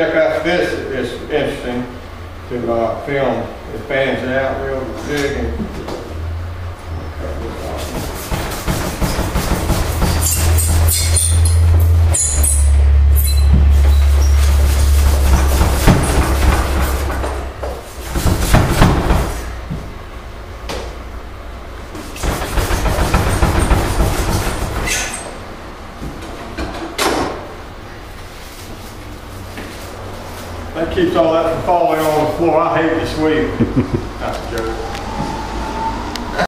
check out this. It's interesting to film. It fans out real big and cut this off. That keeps all that from falling on the floor. I hate to sweep.